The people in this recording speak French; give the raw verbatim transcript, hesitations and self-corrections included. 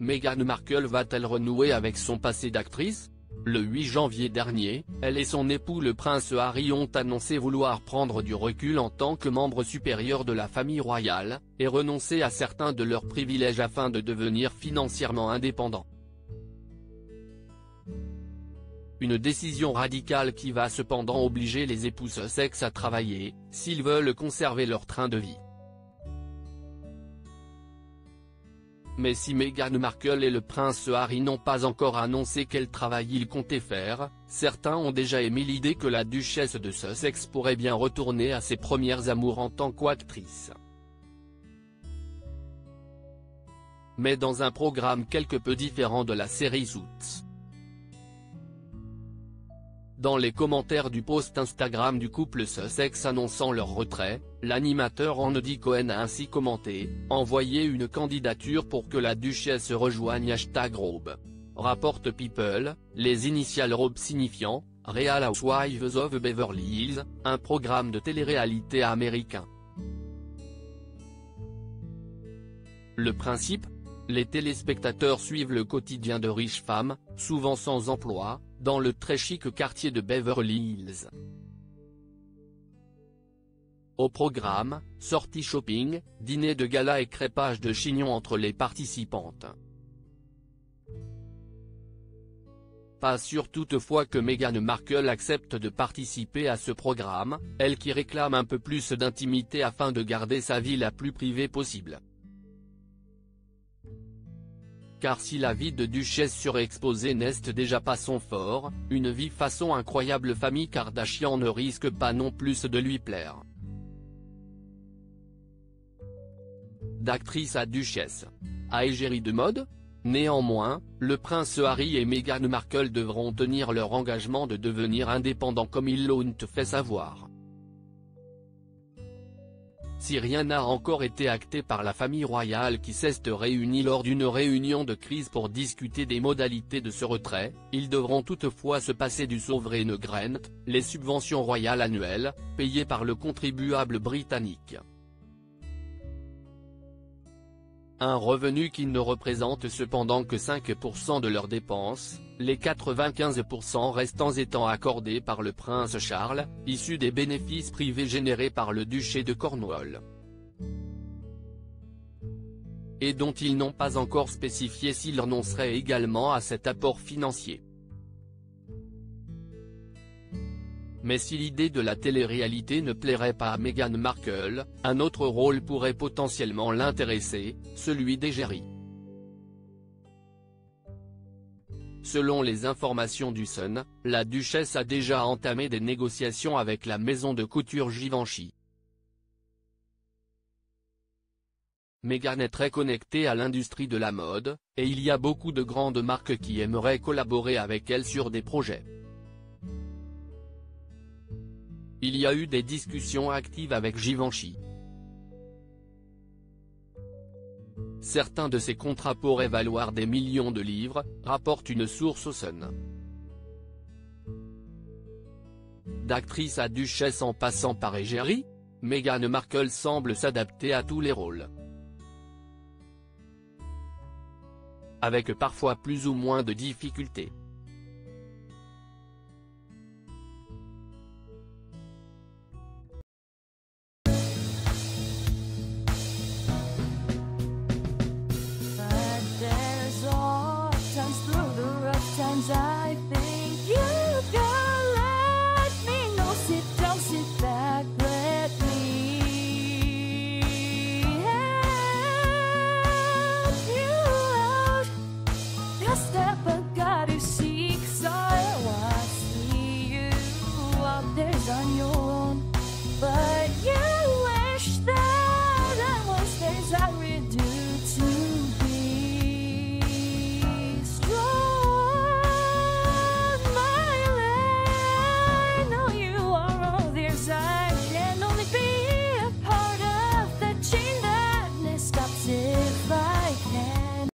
Meghan Markle va-t-elle renouer avec son passé d'actrice? Le huit janvier dernier, elle et son époux le prince Harry ont annoncé vouloir prendre du recul en tant que membre supérieur de la famille royale, et renoncer à certains de leurs privilèges afin de devenir financièrement indépendants. Une décision radicale qui va cependant obliger les époux Sussex à travailler, s'ils veulent conserver leur train de vie. Mais si Meghan Markle et le prince Harry n'ont pas encore annoncé quel travail ils comptaient faire, certains ont déjà émis l'idée que la duchesse de Sussex pourrait bien retourner à ses premières amours en tant qu'actrice. Mais dans un programme quelque peu différent de la série Suits. Dans les commentaires du post Instagram du couple Sussex annonçant leur retrait, l'animateur Andy Cohen a ainsi commenté « Envoyer une candidature pour que la duchesse rejoigne hashtag Robe ». Rapporte People, les initiales Robe signifiant « Real Housewives of Beverly Hills », un programme de télé-réalité américain. Le principe ? Les téléspectateurs suivent le quotidien de riches femmes, souvent sans emploi, dans le très chic quartier de Beverly Hills. Au programme, sorties shopping, dîner de gala et crêpage de chignon entre les participantes. Pas sûr toutefois que Meghan Markle accepte de participer à ce programme, elle qui réclame un peu plus d'intimité afin de garder sa vie la plus privée possible. Car si la vie de duchesse surexposée n'est déjà pas son fort, une vie façon incroyable famille Kardashian ne risque pas non plus de lui plaire. D'actrice à duchesse. À égérie de mode ? Néanmoins, le prince Harry et Meghan Markle devront tenir leur engagement de devenir indépendants comme ils l'ont fait savoir. Si rien n'a encore été acté par la famille royale qui s'est réunie lors d'une réunion de crise pour discuter des modalités de ce retrait, ils devront toutefois se passer du sovereign grant, les subventions royales annuelles, payées par le contribuable britannique. Un revenu qui ne représente cependant que cinq pour cent de leurs dépenses, les quatre-vingt-quinze pour cent restants étant accordés par le prince Charles, issus des bénéfices privés générés par le duché de Cornwall. Et dont ils n'ont pas encore spécifié s'ils renonceraient également à cet apport financier. Mais si l'idée de la télé-réalité ne plairait pas à Meghan Markle, un autre rôle pourrait potentiellement l'intéresser, celui d'égérie. Selon les informations du Sun, la duchesse a déjà entamé des négociations avec la maison de couture Givenchy. Meghan est très connectée à l'industrie de la mode, et il y a beaucoup de grandes marques qui aimeraient collaborer avec elle sur des projets. Il y a eu des discussions actives avec Givenchy. Certains de ces contrats pourraient valoir des millions de livres, rapporte une source au Sun. D'actrice à duchesse en passant par égérie, Meghan Markle semble s'adapter à tous les rôles. Avec parfois plus ou moins de difficultés.